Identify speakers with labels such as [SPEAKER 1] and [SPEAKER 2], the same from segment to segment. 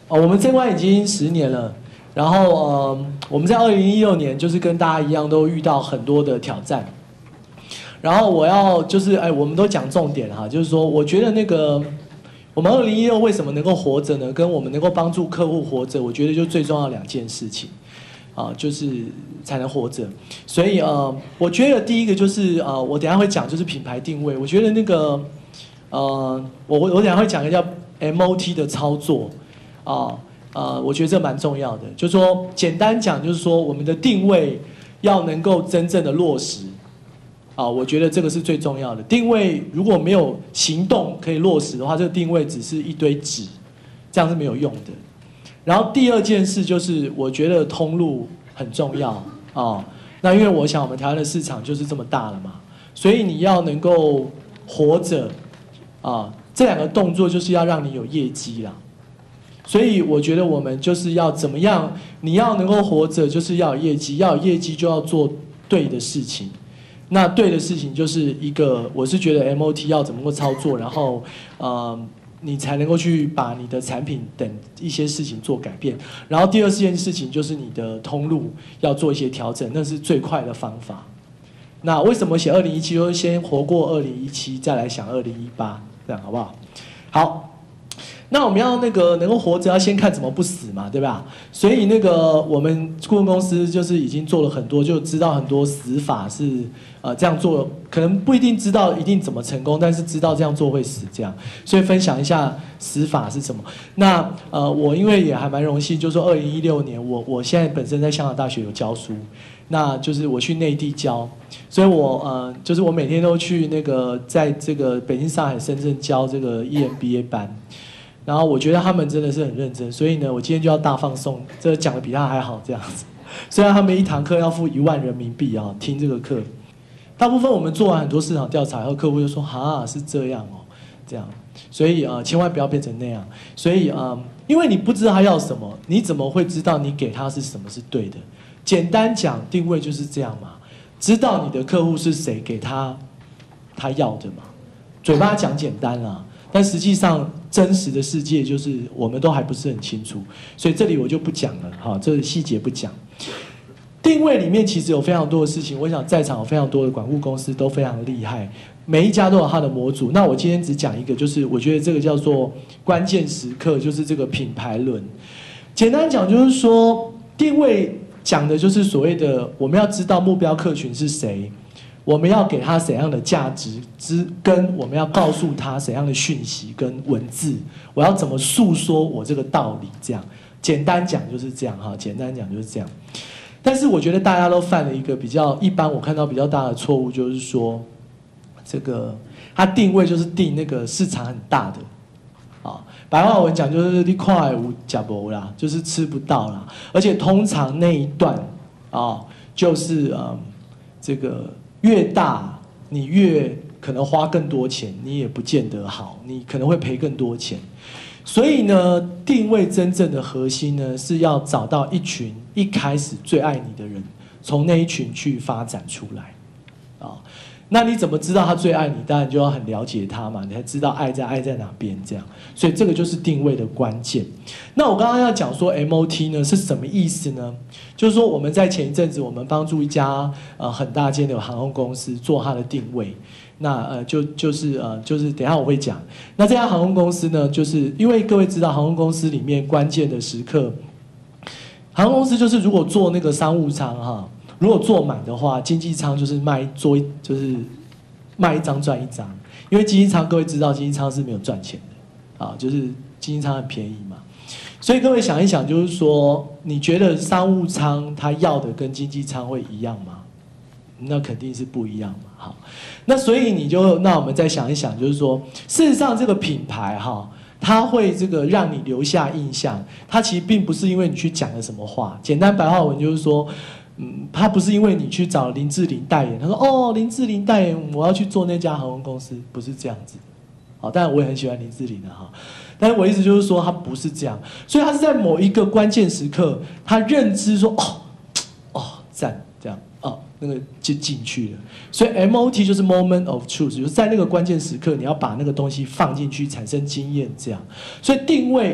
[SPEAKER 1] 我们这关已经10年了，然后我们在2016年就是跟大家一样都遇到很多的挑战，然后我要就是我们都讲重点哈，就是说我觉得那个我们2016为什么能够活着呢？跟我们能够帮助客户活着，我觉得就最重要的2件事情。就是才能活着，所以我觉得第一个就是我等一下会讲就是品牌定位，我觉得那个我等一下会讲一个叫 MOT 的操作我觉得这蛮重要的，就是说简单讲就是说我们的定位要能够真正的落实我觉得这个是最重要的。定位如果没有行动可以落实的话，这个定位只是一堆纸，这样是没有用的。然后第2件事就是，我觉得通路很重要那因为我想我们台湾的市场就是这么大了嘛，所以你要能够活着这2个动作就是要让你有业绩啦。所以我觉得我们就是要怎么样，你要能够活着，就是要有业绩，要有业绩就要做对的事情。那对的事情就是一个，我是觉得 MOT 要怎么个操作，然后你才能够去把你的产品等一些事情做改变。然后第2件事情就是你的通路要做一些调整，那是最快的方法。那为什么写2017？就是先活过2017，再来想2018，这样好不好？好。那我们要那个能够活着，要先看怎么不死嘛，对吧？所以那个我们顾问公司就是已经做了很多，就知道很多死法是这样做，可能不一定知道一定怎么成功，但是知道这样做会死这样。所以分享一下死法是什么。那我因为也还蛮荣幸，就是说2016年我现在本身在香港大学有教书，那就是我去内地教，所以我就是我每天都去那个在这个北京、上海、深圳教这个 EMBA 班。然后我觉得他们真的是很认真，所以呢，我今天就要大放送，这讲的比他还好这样子。虽然他们一堂课要付1万人民币听这个课，大部分我们做完很多市场调查后，客户就说是这样这样，所以千万不要变成那样。所以因为你不知道他要什么，你怎么会知道你给他是什么是对的？简单讲，定位就是这样嘛，知道你的客户是谁，给他要的嘛。嘴巴讲简单啦。但实际上，真实的世界就是我们都还不是很清楚，所以这里我就不讲了这个细节不讲。定位里面其实有非常多的事情，我想在场有非常多的管顾公司都非常厉害，每一家都有它的模组。那我今天只讲一个，就是我觉得这个叫做关键时刻，就是这个品牌轮。简单讲就是说，定位讲的就是所谓的我们要知道目标客群是谁。我们要给他怎样的价值，跟我们要告诉他怎样的讯息跟文字，我要怎么诉说我这个道理，这样简单讲就是这样简单讲就是这样。但是我觉得大家都犯了一个比较一般我看到比较大的错误，就是说这个他定位就是定那个市场很大的白话文讲就是你看有吃不啦，就是吃不到啦，而且通常那一段就是这个。越大，你越可能花更多钱，你也不见得好，你可能会赔更多钱。所以呢，定位真正的核心呢，是要找到一群一开始最爱你的人，从那一群去发展出来那你怎么知道他最爱你？当然就要很了解他嘛，你才知道爱在哪边这样。所以这个就是定位的关键。那我刚刚要讲说 MOT 呢是什么意思呢？就是说我们在前一阵子，我们帮助一家很大间的航空公司做它的定位。那就是等一下我会讲。那这家航空公司呢，就是因为各位知道航空公司里面关键的时刻，航空公司就是如果做那个商务舱如果坐满的话，经济舱就是卖一张赚一张，因为经济舱各位知道，经济舱是没有赚钱的就是经济舱很便宜嘛。所以各位想一想，就是说，你觉得商务舱他要的跟经济舱会一样吗？那肯定是不一样嘛。好，那所以那我们再想一想，就是说，事实上这个品牌它会这个让你留下印象，它其实并不是因为你去讲了什么话，简单白话文就是说。他不是因为你去找林志玲代言，他说林志玲代言，我要去做那家航空公司，不是这样子的。当然我也很喜欢林志玲的但是我意思就是说他不是这样，所以他是在某一个关键时刻，他认知说赞这样那个就进去了。所以 MOT 就是 Moment of Truth， 就是在那个关键时刻，你要把那个东西放进去，产生经验这样。所以定位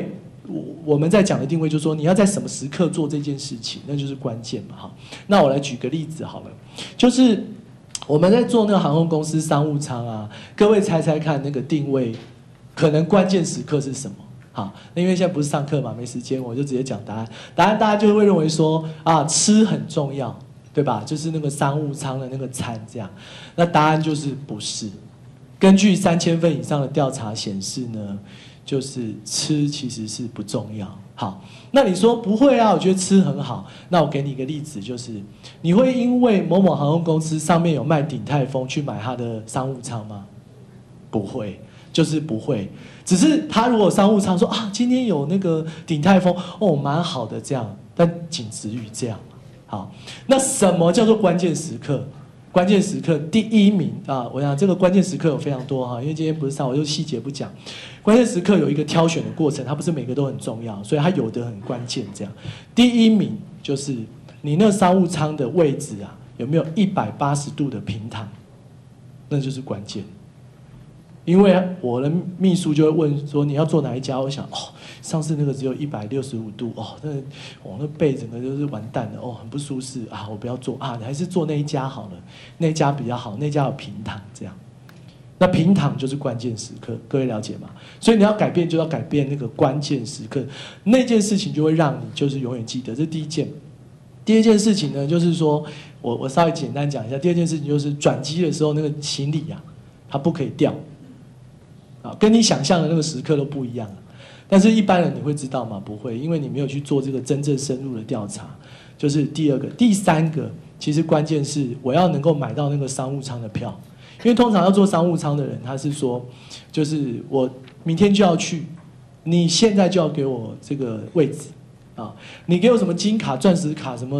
[SPEAKER 1] 我们在讲的定位，就是说你要在什么时刻做这件事情，那就是关键嘛，哈。那我来举个例子好了，就是我们在做那个航空公司商务舱啊，各位猜猜看那个定位，可能关键时刻是什么？好，那因为现在不是上课嘛，没时间，我就直接讲答案。答案大家就会认为说啊，吃很重要，对吧？就是那个商务舱的那个餐这样。那答案就是不是。根据3000份以上的调查显示呢，就是吃其实是不重要。好，那你说不会啊？我觉得吃很好。那我给你一个例子，就是你会因为某某航空公司上面有卖鼎泰丰去买它的商务舱吗？不会，就是不会。只是他如果商务舱说啊，今天有那个鼎泰丰哦，蛮好的这样，但仅止于这样。好，那什么叫做关键时刻？关键时刻第一名啊，我想这个关键时刻有非常多哈，因为今天不是上，我就细节不讲。关键时刻有一个挑选的过程，它不是每个都很重要，所以它有的很关键。这样，第一名就是你那商务舱的位置啊，有没有180度的平躺，那就是关键。因为我的秘书就会问说你要坐哪一家？我想哦，上次那个只有165度哦，那背整个就是完蛋了哦，很不舒适啊，我不要坐啊，你还是坐那一家好了，那一家比较好，那家有平躺这样。那平躺就是关键时刻，各位了解吗？所以你要改变，就要改变那个关键时刻，那件事情就会让你就是永远记得。这是第一件。第二件事情呢，就是说我稍微简单讲一下。第二件事情就是转机的时候那个行李啊，它不可以掉。啊，跟你想象的那个时刻都不一样，但是一般人你会知道吗？不会，因为你没有去做这个真正深入的调查。就是第二个，第三个，其实关键是我要能够买到那个商务舱的票，因为通常要做商务舱的人，他是说，就是我明天就要去，你现在就要给我这个位置啊，你给我什么金卡、钻石卡、什么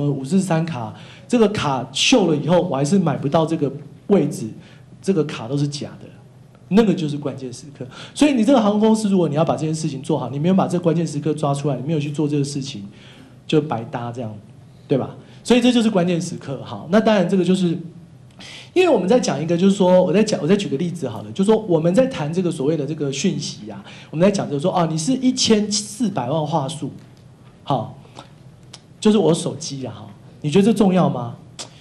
[SPEAKER 1] 543卡，这个卡秀了以后，我还是买不到这个位置，这个卡都是假的。那个就是关键时刻，所以你这个航空公司，如果你要把这件事情做好，你没有把这个关键时刻抓出来，你没有去做这个事情，就白搭这样，对吧？所以这就是关键时刻。好，那当然这个就是，因为我们在讲一个，就是说我再举个例子好了，就是说我们在谈这个所谓的这个讯息啊，我们在讲就是说啊，你是1400万画素，好，就是我手机啊，哈，你觉得这重要吗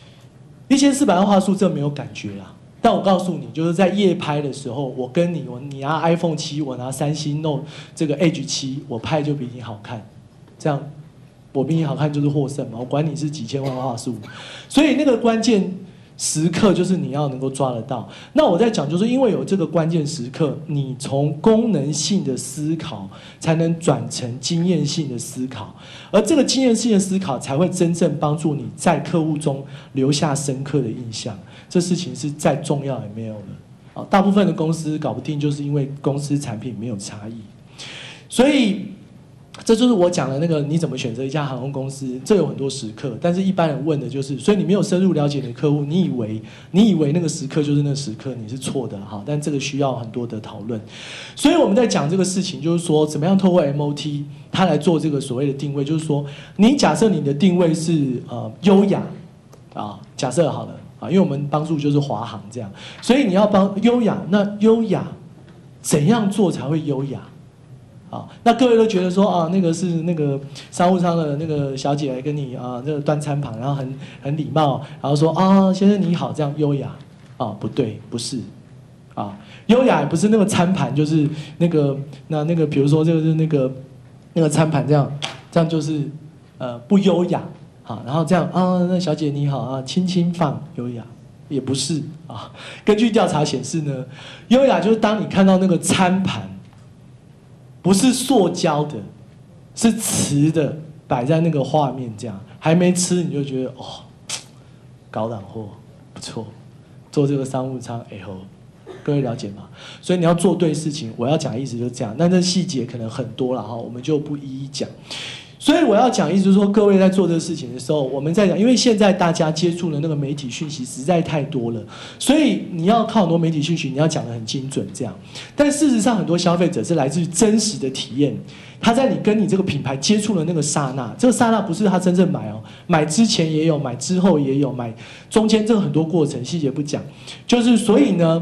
[SPEAKER 1] ？1400万画素这没有感觉啊。但我告诉你，就是在夜拍的时候，我跟你，你拿 iPhone 7，我拿三星 Note 这个 Edge 7，我拍就比你好看，这样我比你好看就是获胜嘛。我管你是几千万画素，所以那个关键时刻就是你要能够抓得到。那我在讲，就是因为有这个关键时刻，你从功能性的思考才能转成经验性的思考，而这个经验性的思考才会真正帮助你在客户中留下深刻的印象。这事情是再重要也没有了。大部分的公司搞不定，就是因为公司产品没有差异。所以这就是我讲的那个你怎么选择一家航空公司，这有很多时刻，但是一般人问的就是，所以你没有深入了解你的客户，你以为那个时刻就是那个时刻，你是错的哈。但这个需要很多的讨论。所以我们在讲这个事情，就是说怎么样透过 MOT 它来做这个所谓的定位，就是说你假设你的定位是优雅啊，假设好了。因为我们帮助就是华航这样，所以你要帮优雅。那优雅怎样做才会优雅？那各位都觉得说啊，那个是那个商务舱的那个小姐来跟你啊，那个端餐盘，然后很礼貌，然后说啊，先生你好，这样优雅啊？不对，不是啊，优雅也不是那个餐盘，就是那个比如说就是那个餐盘这样就是不优雅。好，然后这样啊，那小姐你好啊，轻轻放，优雅也不是啊。根据调查显示呢，优雅就是当你看到那个餐盘不是塑胶的，是瓷的，摆在那个画面这样，还没吃你就觉得哦，高档货不错，做这个商务舱哎吼，各位了解吗？所以你要做对事情，我要讲的意思就是这样，但这细节可能很多了哈，我们就不一一讲。所以我要讲，意思就是说，各位在做这个事情的时候，我们在讲，因为现在大家接触的那个媒体讯息实在太多了，所以你要靠很多媒体讯息，你要讲得很精准这样。但事实上，很多消费者是来自于真实的体验，他在你跟你这个品牌接触的那个刹那，这个刹那不是他真正买哦，买之前也有，买之后也有，买中间这个很多过程细节不讲，就是所以呢。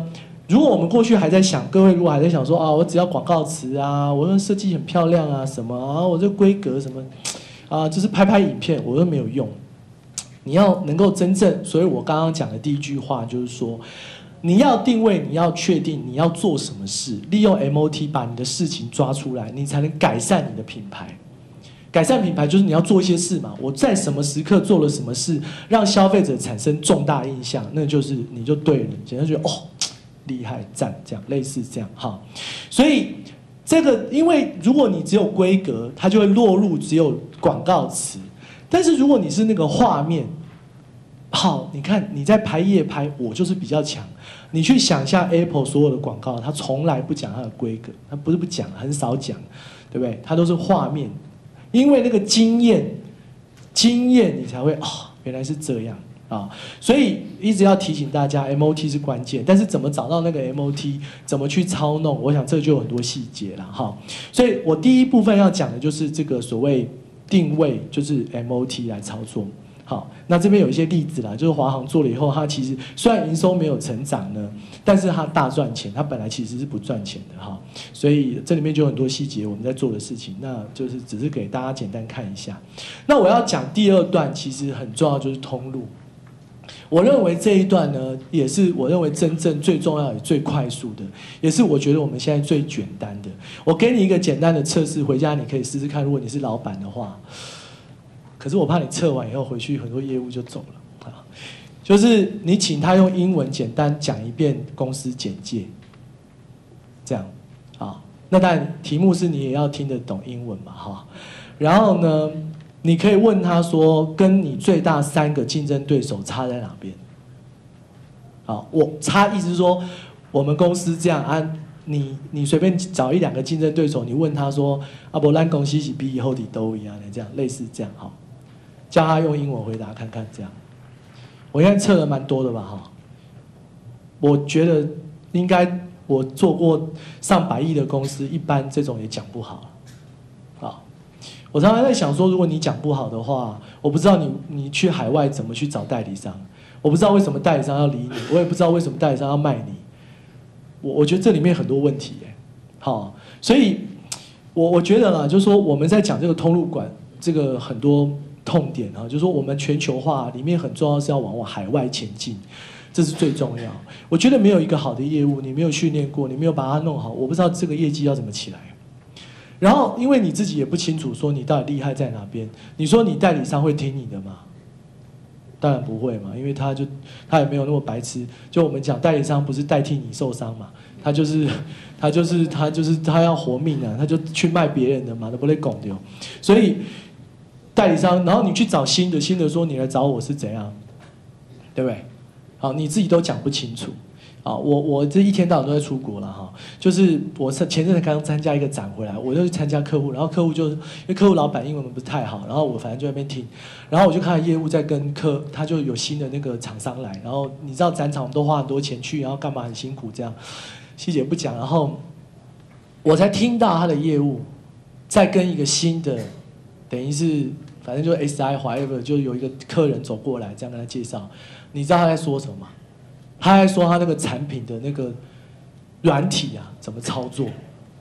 [SPEAKER 1] 如果我们过去还在想，各位如果还在想说啊，我只要广告词啊，我说设计很漂亮啊，什么啊，我这规格什么啊，就是拍拍影片，我都没有用。你要能够真正，所以我刚刚讲的第一句话就是说，你要定位，你要确定你要做什么事，利用 MOT 把你的事情抓出来，你才能改善你的品牌。改善品牌就是你要做一些事嘛，我在什么时刻做了什么事，让消费者产生重大印象，那就是你就对了，简单觉得哦，厉害赞，这样类似这样哈。所以这个，因为如果你只有规格，它就会落入只有广告词。但是如果你是那个画面，好，你看你在拍夜拍，我就是比较强。你去想一下 Apple 所有的广告，它从来不讲它的规格，它不是不讲，很少讲，对不对？它都是画面。因为那个经验你才会原来是这样啊，所以一直要提醒大家 ，MOT 是关键，但是怎么找到那个 MOT， 怎么去操弄，我想这就有很多细节了哈。所以我第一部分要讲的就是这个所谓定位，就是 MOT 来操作。好，那这边有一些例子啦，就是华航做了以后，它其实虽然营收没有成长呢，但是它大赚钱，它本来其实是不赚钱的哈，所以这里面就有很多细节我们在做的事情，那就是只是给大家简单看一下。那我要讲第二段，其实很重要就是通路。我认为这一段呢，也是我认为真正最重要也最快速的，也是我觉得我们现在最简单的。我给你一个简单的测试，回家你可以试试看，如果你是老板的话。可是我怕你测完以后回去很多业务就走了啊，就是你请他用英文简单讲一遍公司简介，这样啊，那当然题目是你也要听得懂英文嘛哈，然后呢，你可以问他说，跟你最大3个竞争对手差在哪边？好，我差意思是说我们公司这样啊，你随便找1、2个竞争对手，你问他说啊，不然公司是比以后的都一样的，这样类似这样哈。叫他用英文回答看看，这样。我现在测了蛮多的吧，哈。我觉得应该我做过上百亿的公司，一般这种也讲不好。啊，我常常在想说，如果你讲不好的话，我不知道你去海外怎么去找代理商，我不知道为什么代理商要理你，我也不知道为什么代理商要卖你。我觉得这里面很多问题，好，所以我觉得啦，就是说我们在讲这个通路管这个很多痛点啊，就是说我们全球化里面很重要是要往海外前进，这是最重要。我觉得没有一个好的业务，你没有训练过，你没有把它弄好，我不知道这个业绩要怎么起来。然后因为你自己也不清楚说你到底厉害在哪边，你说你代理商会听你的吗？当然不会嘛，因为他也没有那么白痴。就我们讲代理商不是代替你受伤嘛，他要活命啊，他就去卖别人的嘛，都不会拱掉。所以代理商，然后你去找新的说你来找我是怎样，对不对？好，你自己都讲不清楚。啊，我这一天到晚都在出国了哈，就是我前阵子刚参加一个展回来，我就去参加客户，然后客户因为客户老板英文不是太好，然后我反正就在那边听，然后我就看到业务在跟他就有新的那个厂商来，然后你知道展场我们都花很多钱去，然后干嘛很辛苦这样，细节不讲，然后我才听到他的业务在跟一个新的，等于是反正就 SI whatever 就有一个客人走过来这样跟他介绍，你知道他在说什么吗？他还说他那个产品的那个软体啊怎么操作？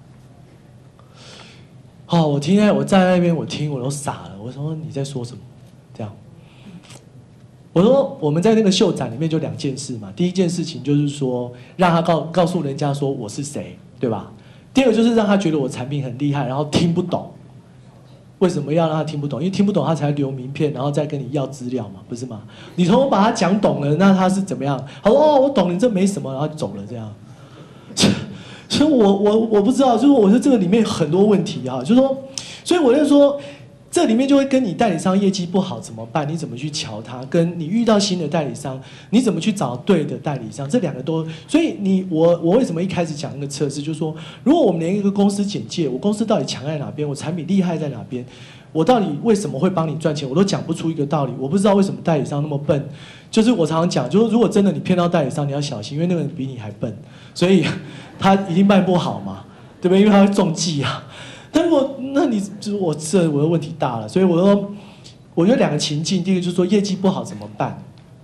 [SPEAKER 1] 哦，我站在那边，我都傻了。我说你在说什么？这样，我说我们在那个秀展里面就2件事嘛。第一件事情就是说让他告诉人家说我是谁，对吧？第二个就是让他觉得我产品很厉害，然后听不懂。为什么要让他听不懂？因为听不懂他才留名片，然后再跟你要资料嘛，不是吗？你从我把他讲懂了，那他是怎么样？他说哦，我懂了，这没什么，然后就走了这样。所以我不知道，就是我说这个里面很多问题啊，就是说，所以我就说。这里面就会跟你代理商业绩不好怎么办？你怎么去瞧他？跟你遇到新的代理商，你怎么去找对的代理商？这2个都，所以我为什么一开始讲那个测试，就是说，如果我们连一个公司简介，我公司到底强在哪边，我产品厉害在哪边，我到底为什么会帮你赚钱，我都讲不出一个道理。我不知道为什么代理商那么笨，就是我常常讲，就是如果真的你骗到代理商，你要小心，因为那个人比你还笨，所以他一定卖不好嘛，对不对？因为他会中计啊。但那你就是我的问题大了，所以我觉得2个情境，第一个就是说业绩不好怎么办？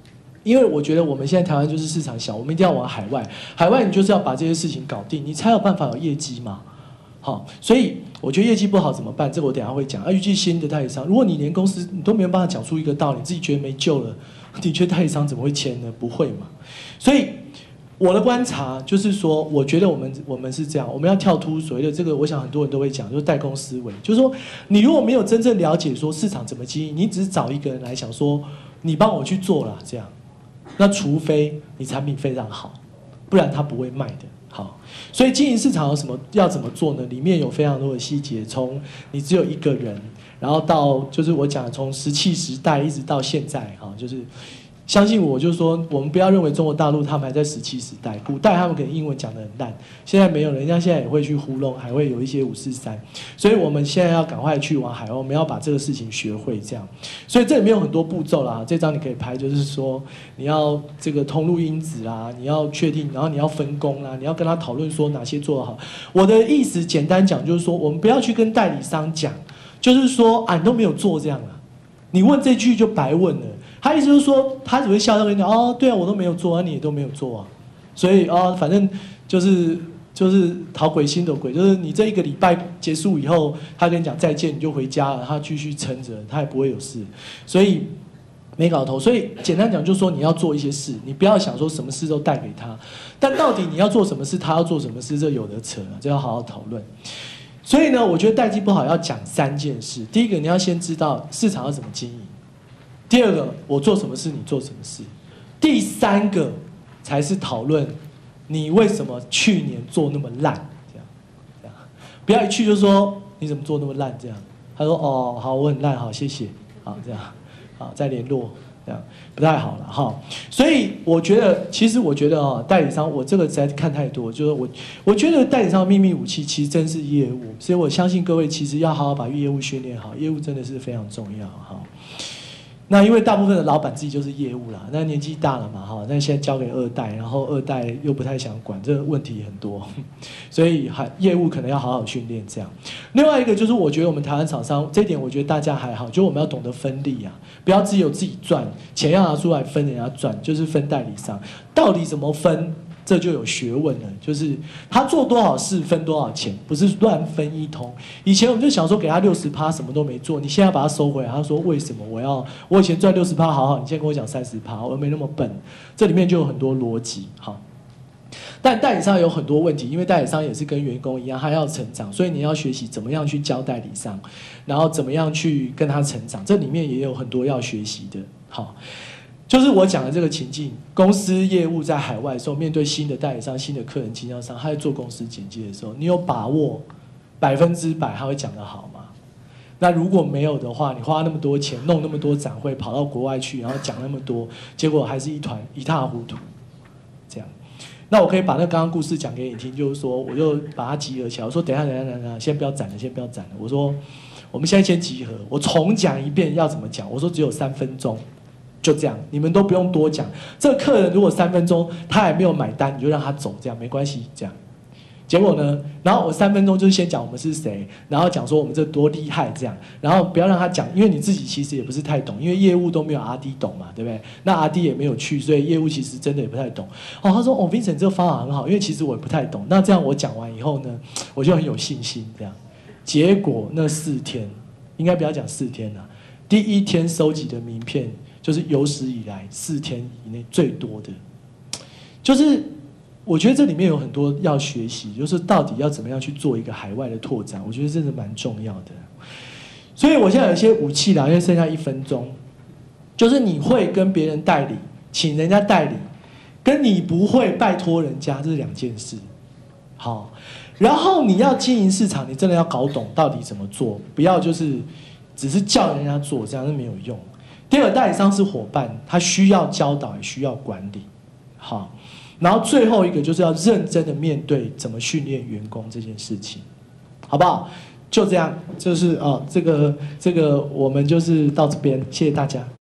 [SPEAKER 1] 因为我觉得我们现在台湾就是市场小，我们一定要往海外，海外你就是要把这些事情搞定，你才有办法有业绩嘛。好，所以我觉得业绩不好怎么办？这个我等一下会讲。预计新的代理商，如果你连公司你都没有办法讲出一个道理，自己觉得没救了，你觉得代理商怎么会签呢？不会嘛。所以我的观察就是说，我觉得我们是这样，我们要跳出所谓的这个，我想很多人都会讲，就是代工思维，就是说你如果没有真正了解说市场怎么经营，你只是找一个人来想说你帮我去做啦，这样，那除非你产品非常好，不然他不会卖的。好，所以经营市场有什么要怎么做呢？里面有非常多的细节，从你只有一个人，然后到就是我讲从石器时代一直到现在，哈，就是相信我，就是说我们不要认为中国大陆他们还在石器时代，古代他们可能英文讲得很烂，现在没有了，人家现在也会去糊弄，还会有一些543，所以我们现在要赶快去往海外，我们要把这个事情学会，这样。所以这里面有很多步骤啦，这张你可以拍，就是说你要这个通路因子啦，你要确定，然后你要分工啦，你要跟他讨论说哪些做得好。我的意思简单讲就是说，我们不要去跟代理商讲，就是说啊你都没有做这样啊，你问这句就白问了。他意思就是说，他只会笑笑跟你讲哦，对啊，我都没有做啊，你也都没有做啊，所以反正就是讨鬼心的鬼，就是你这1个礼拜结束以后，他跟你讲再见，你就回家了，他继续撑着，他也不会有事，所以没搞头。所以简单讲就是说，你要做一些事，你不要想说什么事都带给他，但到底你要做什么事，他要做什么事，这有得扯了，这要好好讨论。所以呢，我觉得代际不好要讲3件事，第一个你要先知道市场要怎么经营。第二个，我做什么事，你做什么事。第3个才是讨论你为什么去年做那么烂，这样，不要一去就说你怎么做那么烂这样。他说哦好，我很烂，好谢谢，好这样，好再联络，这样不太好了哈。所以我觉得，其实我觉得代理商我这个实在看太多，就是我觉得代理商的秘密武器其实真是业务，所以我相信各位其实要好好把业务训练好，业务真的是非常重要哈。那因为大部分的老板自己就是业务啦，那年纪大了嘛，哈，那现在交给2代，然后2代又不太想管，这个问题很多，所以业务可能要好好训练这样。另外一个就是我觉得我们台湾厂商这一点，我觉得大家还好，就我们要懂得分利啊，不要只有自己赚，钱要拿出来分人家赚，就是分代理商，到底怎么分？这就有学问了，就是他做多少事分多少钱，不是乱分一通。以前我们就想说给他60%什么都没做，你现在把他收回来，他说为什么我以前赚60%好好，你现在跟我讲30%，我又没那么笨，这里面就有很多逻辑。好，但代理商有很多问题，因为代理商也是跟员工一样，他要成长，所以你要学习怎么样去教代理商，然后怎么样去跟他成长，这里面也有很多要学习的。好。就是我讲的这个情境，公司业务在海外的时候，面对新的代理商、新的客人、经销商，他在做公司简介的时候，你有把握100%他会讲得好吗？那如果没有的话，你花那么多钱弄那么多展会，跑到国外去，然后讲那么多，结果还是一塌糊涂，这样。那我可以把那刚刚故事讲给你听，就是说，我就把它集合起来，我说等一下，先不要展了，先不要展了。我说我们现在先集合，我重讲一遍要怎么讲。我说只有3分钟。就这样，你们都不用多讲。这个客人如果3分钟他还没有买单，你就让他走，这样没关系。这样，结果呢？然后我3分钟就是先讲我们是谁，然后讲说我们这多厉害，这样，然后不要让他讲，因为你自己其实也不是太懂，因为业务都没有阿弟懂嘛，对不对？那阿弟也没有去，所以业务其实真的也不太懂。哦，他说哦 ，Vincent 这个方法很好，因为其实我也不太懂。那这样我讲完以后呢，我就很有信心。这样，结果那4天，应该不要讲4天了，第1天收集的名片。就是有史以来4天以内最多的，就是我觉得这里面有很多要学习，就是到底要怎么样去做一个海外的拓展，我觉得真的蛮重要的。所以我现在有一些武器啦，因为剩下1分钟，就是你会跟别人代理，请人家代理，跟你不会拜托人家，这是2件事。好，然后你要经营市场，你真的要搞懂到底怎么做，不要就是只是叫人家做，这样是没有用。第2，代理商是伙伴，他需要教导，也需要管理。好，然后最后一个就是要认真的面对怎么训练员工这件事情，好不好？就这样，就是这个我们就是到这边，谢谢大家。